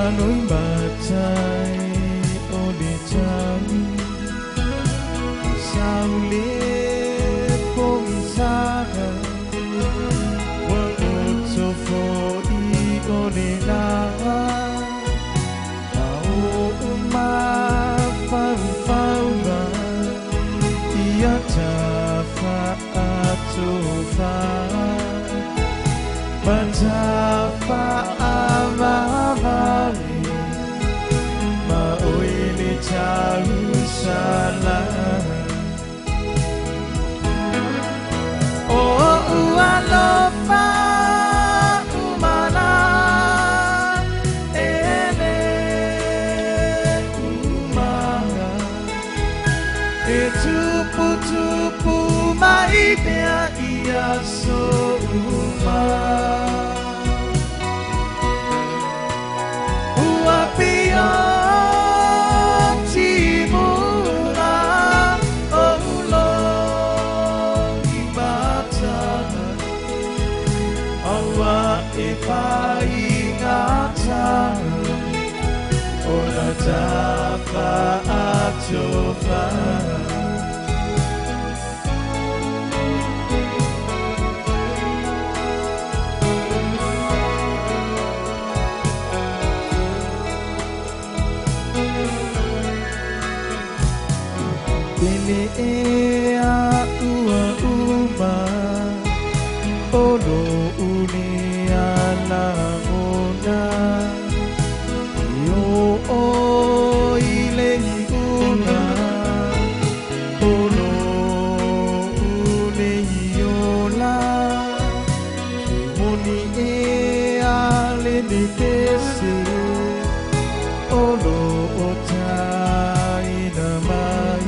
nuôi bạt trái ô đi trắng sao liệt không xa gần quân một số phố đi ô đi na ao ma phao phao ba ia cha pha tu pha baca pha amavali ma uili Jerusalem oh ualofa umana ele umana etupu maibia ia so Uapia timula Allah ibata Allah ipaingata Ola tafa atofa Ea ua uma Olo uni ala mona Yo o ile una Olo uni yola Moni ea le ni tese Olo otai na mai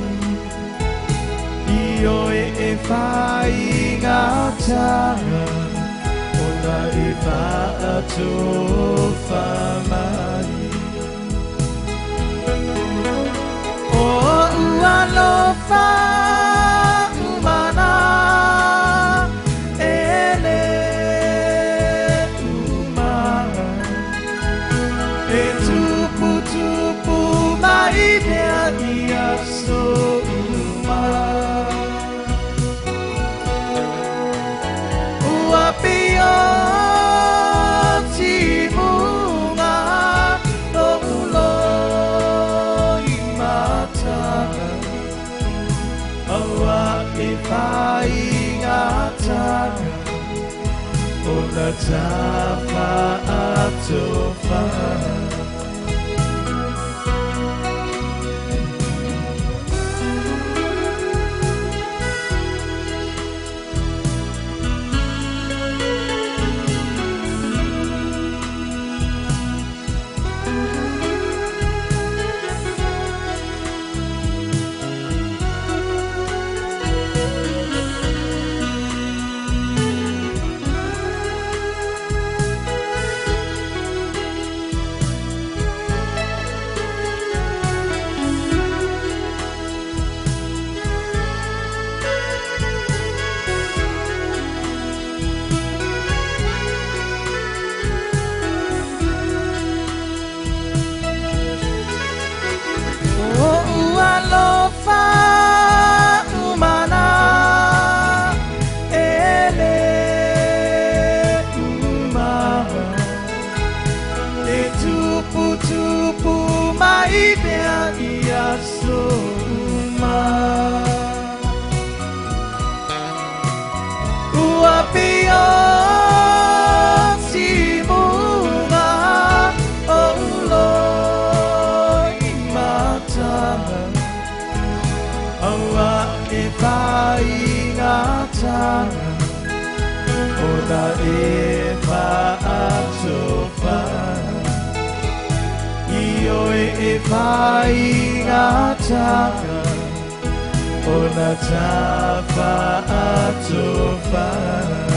Io e fai ngata Ona e fa tu fa mai Oh ualo fa umana ele umana E tupu mai dia dia so umana Uapia timunga Lomulo imata Awa ipaingata Ona tafa atofa Ona efa atofa Io efa ingata Ona tafa atofa